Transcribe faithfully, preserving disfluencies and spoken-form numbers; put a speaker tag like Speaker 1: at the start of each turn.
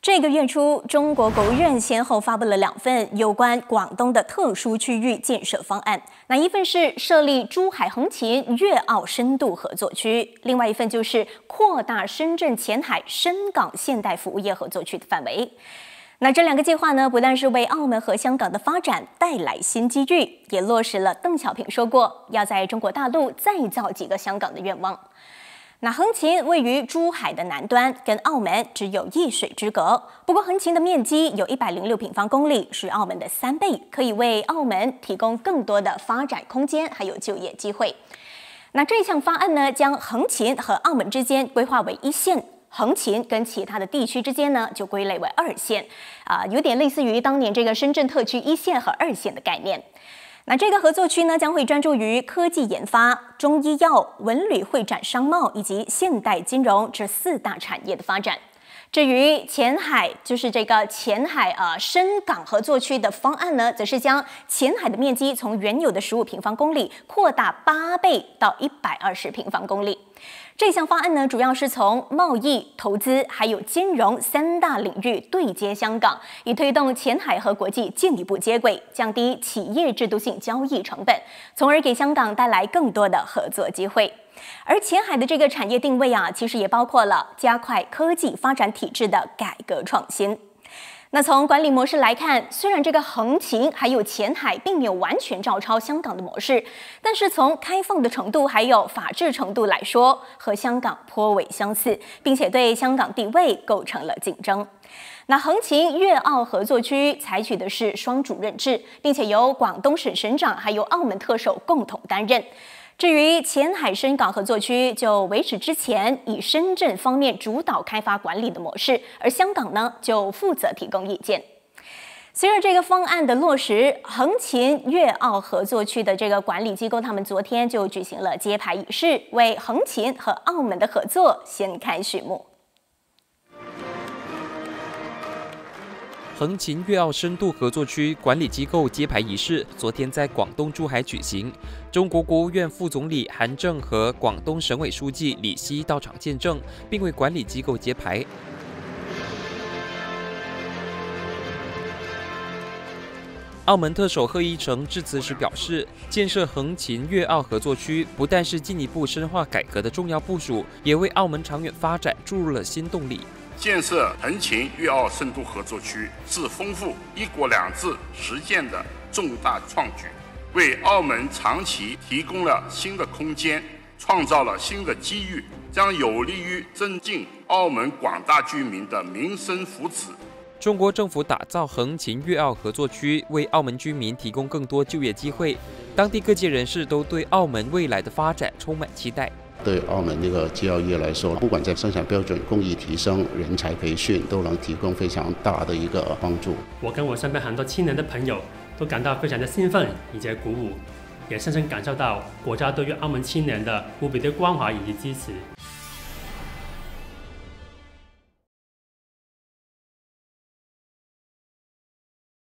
Speaker 1: 这个月初，中国国务院先后发布了两份有关广东的特殊区域建设方案。那一份是设立珠海横琴粤澳深度合作区，另外一份就是扩大深圳前海深港现代服务业合作区的范围。那这两个计划呢，不但是为澳门和香港的发展带来新机遇，也落实了邓小平说过要在中国大陆再造几个香港的愿望。那横琴位于珠海的南端，跟澳门只有一水之隔。不过横琴的面积有一百零六平方公里，是澳门的三倍，可以为澳门提供更多的发展空间，还有就业机会。那这项方案呢，将横琴和澳门之间规划为一线。横琴跟其他的地区之间呢，就归类为二线，啊、呃，有点类似于当年这个深圳特区一线和二线的概念。那这个合作区呢，将会专注于科技研发、中医药、文旅会展商贸以及现代金融这四大产业的发展。至于前海，就是这个前海呃深港合作区的方案呢，则是将前海的面积从原有的十五平方公里扩大八倍到一百二十平方公里。这项方案呢，主要是从贸易、投资还有金融三大领域对接香港，以推动前海和国际进一步接轨，降低企业制度性交易成本，从而给香港带来更多的合作机会。而前海的这个产业定位啊，其实也包括了加快科技发展体制的改革创新。那从管理模式来看，虽然这个横琴还有前海并没有完全照抄香港的模式，但是从开放的程度还有法治程度来说，和香港颇为相似，并且对香港地位构成了竞争。那横琴粤澳合作区采取的是双主任制，并且由广东省省长还有澳门特首共同担任。至于前海深港合作区，就维持之前以深圳方面主导开发管理的模式，而香港呢就负责提供意见。随着这个方案的落实，横琴粤澳合作区的这个管理机构，他们昨天就举行了揭牌仪式，为横琴和澳门的合作掀开序幕。
Speaker 2: 横琴粤澳深度合作区管理机构揭牌仪式昨天在广东珠海举行，中国国务院副总理韩正和广东省委书记李希到场见证，并为管理机构揭牌。澳门特首贺一诚致辞时表示，建设横琴粤澳合作区不但是进一步深化改革的重要部署，也为澳门长远发展注入了新动力。
Speaker 3: 建设横琴粤澳深度合作区是丰富一国两制实践的重大创举，为澳门长期提供了新的空间，创造了新的机遇，将有利于增进澳门广大居民的民生福祉。
Speaker 2: 中国政府打造横琴粤澳合作区，为澳门居民提供更多就业机会，当地各界人士都对澳门未来的发展充满期待。
Speaker 4: 对澳门这个制药业来说，不管在生产标准、工艺提升、人才培训，都能提供非常大的一个帮助。
Speaker 5: 我跟我身边很多青年的朋友都感到非常的兴奋以及鼓舞，也深深感受到国家对于澳门青年的无比的关怀以及支持。